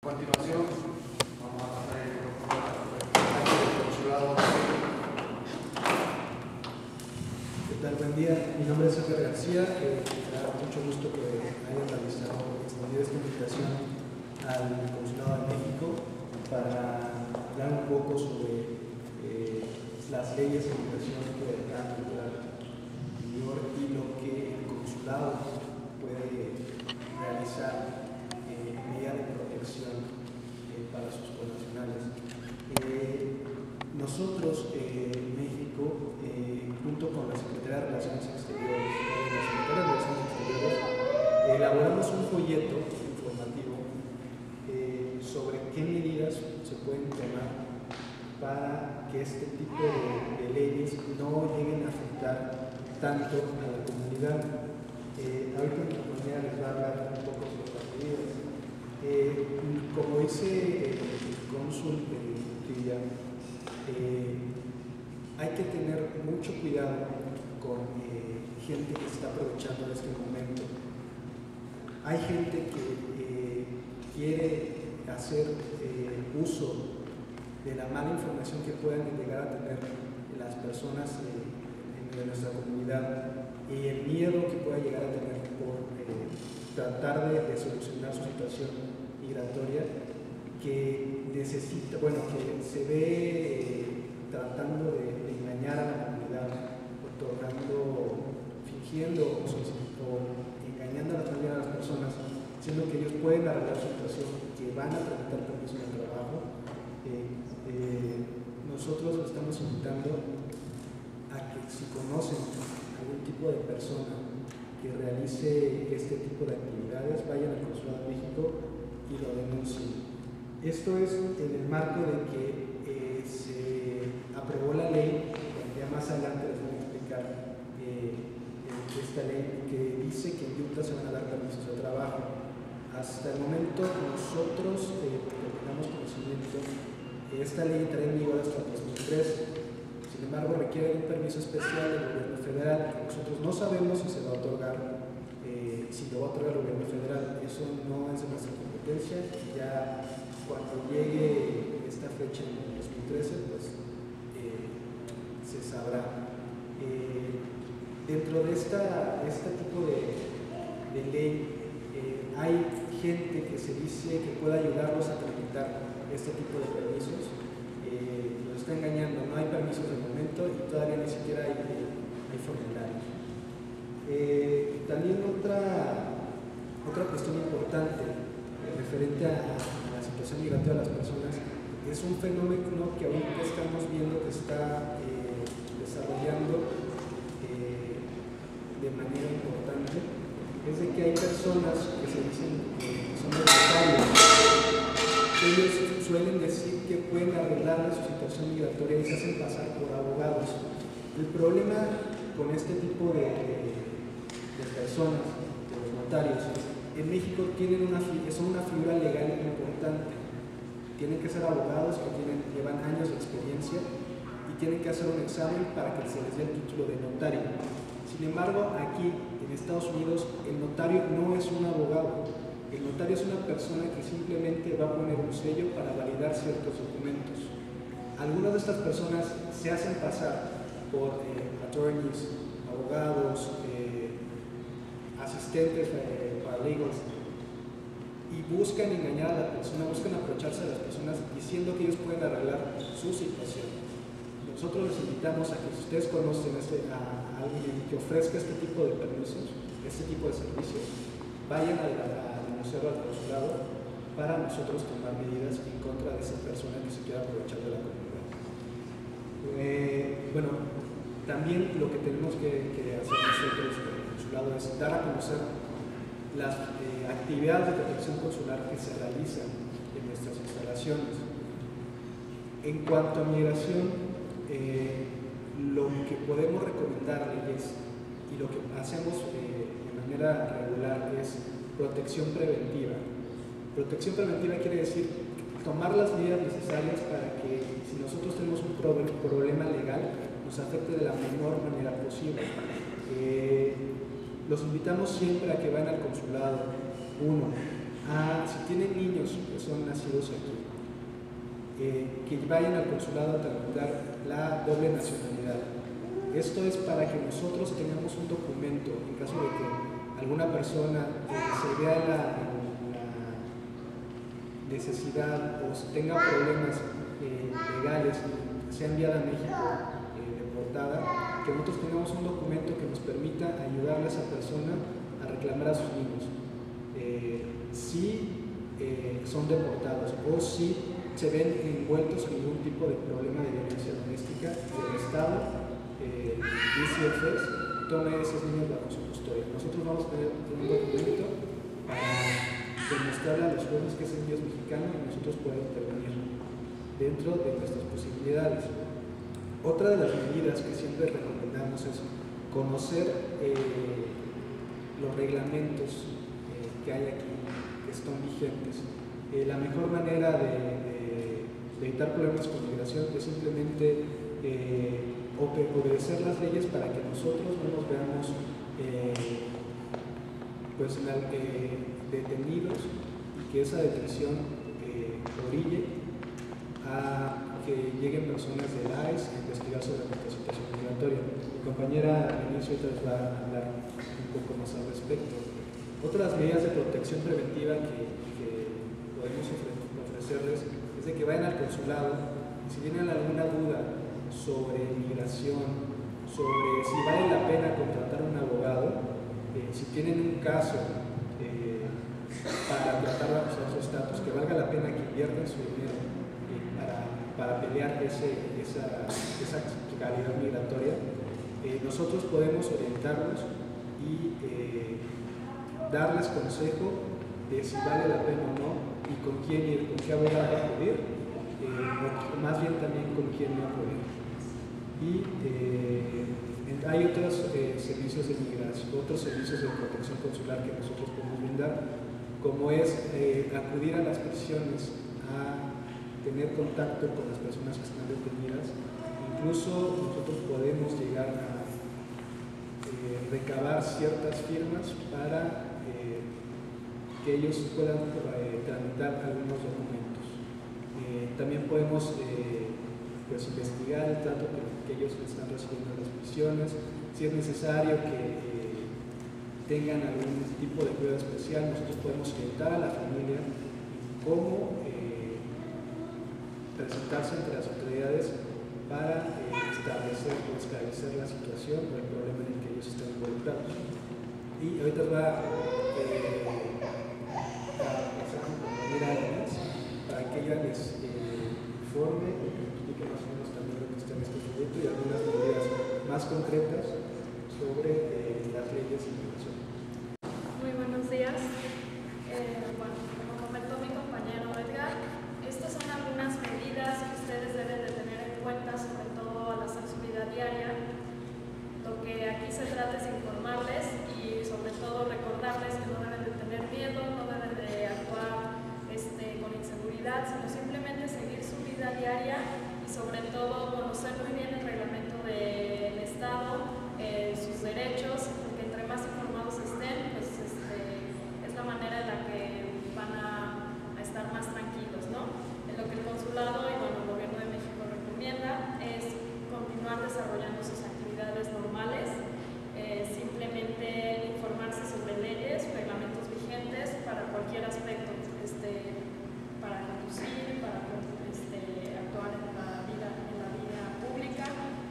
A continuación, vamos a pasar el micrófono al consulado. ¿Qué tal? Buen día. Mi nombre es Edgar García. Me da mucho gusto que hayan realizado esta invitación al Consulado de México para hablar un poco sobre las leyes de migración que están en vigor y lo que el consulado puede realizar en medida de protección para sus connacionales. Nosotros en México, junto con la Secretaría de Relaciones Exteriores, elaboramos un folleto informativo sobre qué medidas se pueden tomar para que este tipo de leyes no lleguen a afectar tanto a la comunidad. Ahorita mi compañera les va a hablar un poco sobre las medidas. Como dice el cónsul de Trilla, hay que tener mucho cuidado con gente que se está aprovechando de este momento. Hay gente que quiere hacer uso de la mala información que puedan llegar a tener las personas de nuestra comunidad y el miedo que pueda llegar a tener por tratar de solucionar su situación migratoria, que necesita, que se ve tratando de engañar a la comunidad, fingiendo o engañando también a las personas, siendo que ellos pueden arreglar su situación, que van a tramitar permiso de trabajo. Nosotros estamos invitando a que si conocen algún tipo de persona que realice este tipo de actividades, vayan al Consulado de México y lo denuncien. Esto es en el marco de que se aprobó la ley, ya más adelante les voy a explicar esta ley que dice que en Utah se van a dar permisos de trabajo. Hasta el momento nosotros tenemos conocimiento que esta ley entrará en vigor hasta el 2013. Sin embargo, requiere un permiso especial del gobierno federal. Nosotros no sabemos si se va a otorgar, si lo va a otorgar el gobierno federal. Eso no es de nuestra competencia. Ya cuando llegue esta fecha en el 2013, pues se sabrá. Dentro de este tipo de ley, hay gente que se dice que puede ayudarlos a tramitar este tipo de permisos. Los está engañando, no hay permisos de momento y todavía ni siquiera hay formularios. También otra cuestión importante referente a la situación migratoria de las personas es un fenómeno que ahorita estamos viendo que está desarrollando de manera importante, es de que hay personas que se dicen que son voluntarios. Ellos suelen decir que pueden arreglar su situación migratoria y se hacen pasar por abogados. El problema con este tipo de personas, de los notarios, en México son una figura legal importante. Tienen que ser abogados que llevan años de experiencia y tienen que hacer un examen para que se les dé el título de notario. Sin embargo, aquí en Estados Unidos el notario no es un abogado. El notario es una persona que simplemente va a poner un sello para validar ciertos documentos. Algunas de estas personas se hacen pasar por attorneys, abogados, asistentes, paralegals, y buscan engañar a la persona, buscan aprovecharse de las personas diciendo que ellos pueden arreglar su situación. Nosotros les invitamos a que si ustedes conocen a alguien que ofrezca este tipo de permisos, este tipo de servicios, vayan a denunciarlo al consulado para nosotros tomar medidas en contra de esa persona que se quiera aprovechar de la comunidad. También lo que tenemos que hacer nosotros como consulado es dar a conocer las actividades de protección consular que se realizan en nuestras instalaciones. En cuanto a migración, lo que podemos recomendarles y lo que hacemos de manera regular es protección preventiva. Protección preventiva quiere decir tomar las medidas necesarias para que si nosotros tenemos un problema legal nos afecte de la menor manera posible. Los invitamos siempre a que vayan al consulado, si tienen niños que son nacidos aquí, que vayan al consulado a tramitar la doble nacionalidad. Esto es para que nosotros tengamos un documento en caso de que alguna persona se vea la necesidad o tenga problemas legales, sea enviada a México deportada, que nosotros tengamos un documento que nos permita ayudarle a esa persona a reclamar a sus niños. Si son deportados o si se ven envueltos en ningún tipo de problema de violencia doméstica, el Estado, DCFS, tome a esos niños bajo su custodia. Nosotros vamos a tener un documento para demostrarle a los jueces que ese niño es mexicano y nosotros podemos intervenir dentro de nuestras posibilidades. Otra de las medidas que siempre recomendamos es conocer los reglamentos que hay aquí, que están vigentes. La mejor manera de evitar problemas con migración es simplemente obedecer las leyes para que nosotros no nos veamos detenidos y que esa detención orille a que lleguen personas del ICE a investigar sobre nuestra situación migratoria. Mi compañera Inicio les va a hablar un poco más al respecto. Otras medidas de protección preventiva que podemos ofrecerles es de que vayan al consulado y si tienen alguna duda sobre migración, sobre si vale la pena contratar un abogado, si tienen un caso para tratar de acusar su estatus, que valga la pena que inviertan su dinero para pelear esa calidad migratoria, nosotros podemos orientarlos y darles consejo de si vale la pena o no y con quién ir, con qué abogado acudir, o más bien también con quién no acudir. Y hay otros servicios de migración, otros servicios de protección consular que nosotros podemos brindar, como es acudir a las prisiones a tener contacto con las personas que están detenidas. Incluso nosotros podemos llegar a recabar ciertas firmas para que ellos puedan tramitar algunos documentos. También podemos investigar el trato que ellos están recibiendo en las prisiones, si es necesario que tengan algún tipo de cuidado especial, nosotros podemos orientar a la familia cómo presentarse ante las autoridades para establecer o esclarecer la situación o el problema en el que ellos están involucrados. Y ahorita va a pasar a mi compañera Agnes para que ella les informe y explique más o menos también lo que está en este proyecto y algunas medidas más concretas sobre las leyes de inmigración. Muy buenos días. Bueno, como comentó mi compañero Edgar, estas son algunas medidas que ustedes deben de tener en cuenta, sobre todo al hacer su vida diaria. Lo que aquí se trata es informarles y sobre todo recordarles que no deben de tener miedo, no deben de actuar con inseguridad, sino simplemente seguir su vida diaria y sobre todo conocer muy bien el reglamento del Estado, sus derechos, porque entre más informados estén, pues es la manera en la que van a estar más tranquilos, ¿no? En lo que el consulado y bueno, el gobierno de México recomienda es continuar desarrollando sus actividades normales, simplemente informarse sobre leyes, reglamentos vigentes para cualquier aspecto, para conducir, para actuar en la vida pública.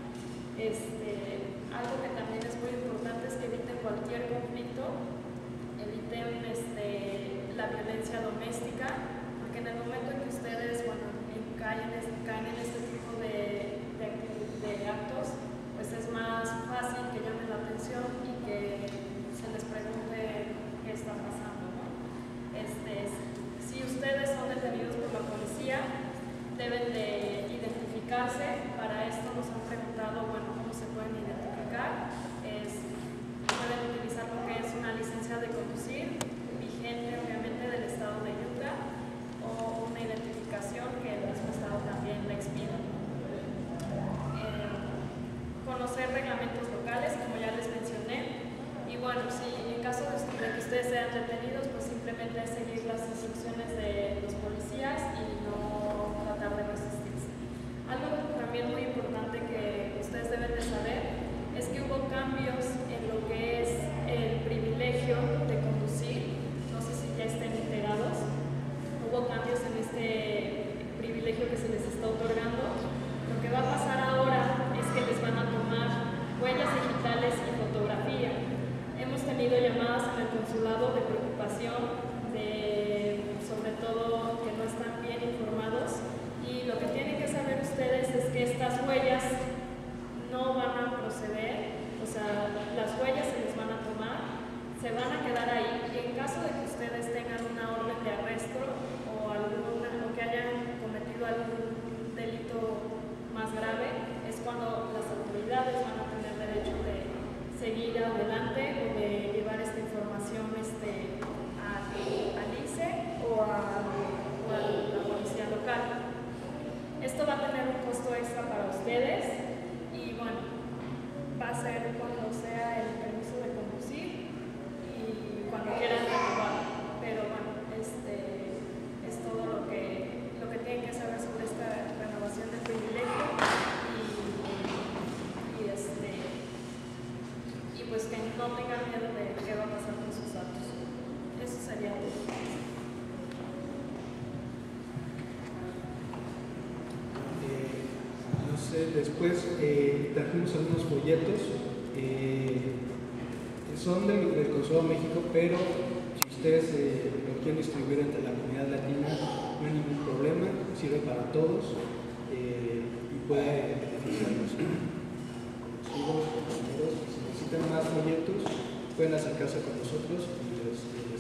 Algo que también es muy importante es que eviten cualquier conflicto, eviten la violencia doméstica, porque en el momento en que ustedes caen en este tipo de actos, pues es más fácil que llamen la atención y que se les pregunte qué está pasando, ¿no? Si ustedes son detenidos por la policía, deben de identificarse. Para esto nos han preguntado, cómo se pueden identificar. Pueden utilizar lo que es una licencia de conducir, vigente obviamente del estado de Utah, o una identificación que el mismo estado también le expide. Conocer reglamentos locales, como ya les mencioné, y si en caso de que ustedes sean detenidos, pues simplemente es seguir las después trajimos algunos folletos, son del Consulado de México, pero si ustedes lo quieren distribuir entre la comunidad latina, no hay ningún problema, sirve para todos y puede beneficiarnos. Si necesitan más folletos, pueden acercarse con nosotros y